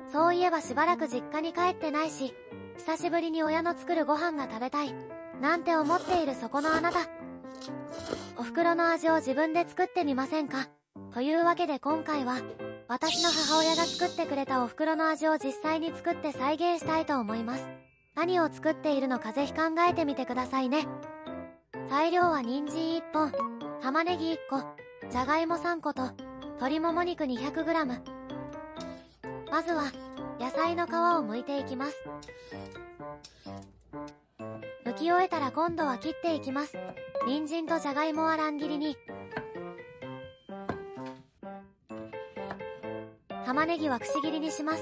そういえばしばらく実家に帰ってないし、久しぶりに親の作るご飯が食べたい、なんて思っているそこのあなた。お袋の味を自分で作ってみませんか？というわけで今回は、私の母親が作ってくれたお袋の味を実際に作って再現したいと思います。何を作っているのかぜひ考えてみてくださいね。材料は人参1本、玉ねぎ1個、じゃがいも3個と、鶏もも肉 200g。まずは、野菜の皮を剥いていきます。剥き終えたら今度は切っていきます。人参とじゃがいもは乱切りに。玉ねぎはくし切りにします。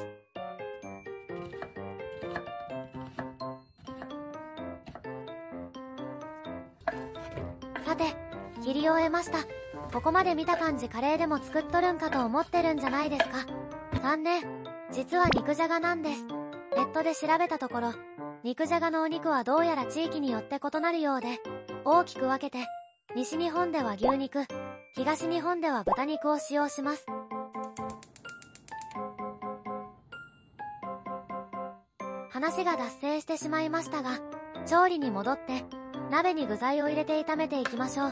さて、切り終えました。ここまで見た感じカレーでも作っとるんかと思ってるんじゃないですか。残念。実は肉じゃがなんです。ネットで調べたところ、肉じゃがのお肉はどうやら地域によって異なるようで、大きく分けて、西日本では牛肉、東日本では豚肉を使用します。話が脱線してしまいましたが、調理に戻って、鍋に具材を入れて炒めていきましょう。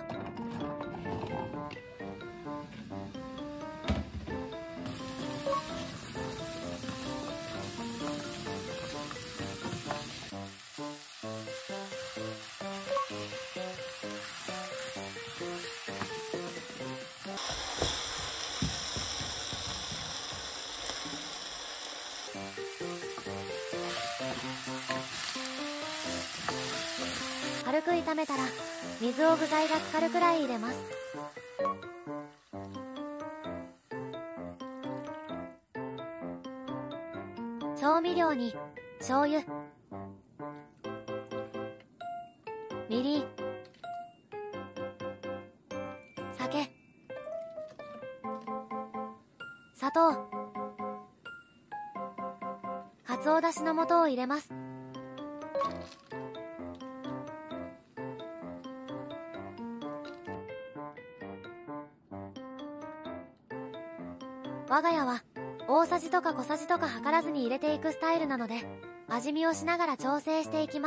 軽く炒めたら、水を具材が浸かるくらい入れます。調味料に、醤油、みりん、酒、砂糖、かつおだしの素を入れます。我が家は大さじとか小さじとか測らずに入れていくスタイルなので、味見をしながら調整していきます。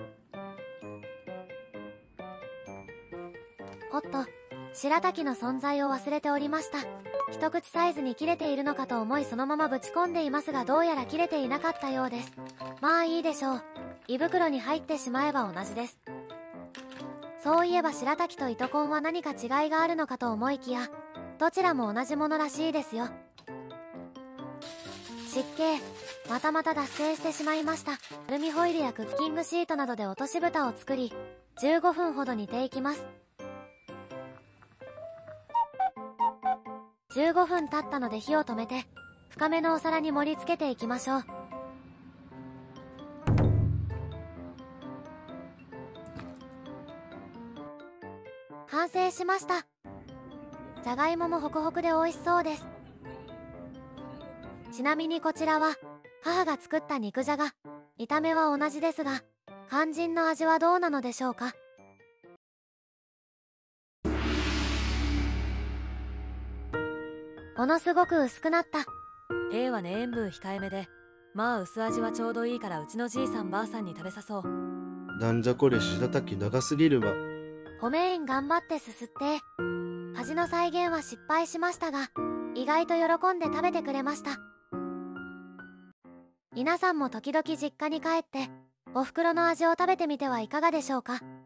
おっと、白滝の存在を忘れておりました。一口サイズに切れているのかと思いそのままぶち込んでいますが、どうやら切れていなかったようです。まあいいでしょう。胃袋に入ってしまえば同じです。そういえば白滝と糸こんは何か違いがあるのかと思いきや、どちらも同じものらしいですよ。湿気、また脱線してしまいました。アルミホイルやクッキングシートなどで落とし蓋を作り、15分ほど煮ていきます。15分経ったので火を止めて、深めのお皿に盛り付けていきましょう。完成しました。じゃがいももホクホクで美味しそうです。ちなみにこちらは母が作った肉じゃが。見た目は同じですが、肝心の味はどうなのでしょうか。ものすごく薄くなった。 はね、塩分控えめで、まあ薄味はちょうどいいからうちのじいさんばあさんに食べさそう。 なんじゃこれ、白滝長すぎるわ。 米塩頑張ってすすって。味の再現は失敗しましたが、意外と喜んで食べてくれました。皆さんも時々実家に帰ってお袋の味を食べてみてはいかがでしょうか。